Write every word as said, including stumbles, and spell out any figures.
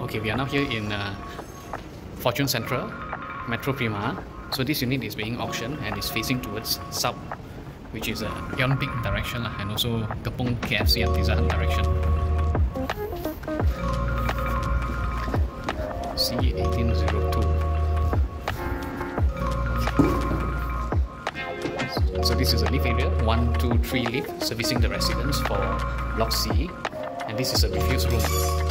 Okay, we are now here in uh, Fortune Central, Metro Prima. So this unit is being auctioned and is facing towards south, which is uh, Aeon Peak direction uh, and also Kepong, K F C and Pizza Hut direction. C eighteen oh two. So this is a lift area, one, two, three lift servicing the residents for Block C, and this is a refuse room.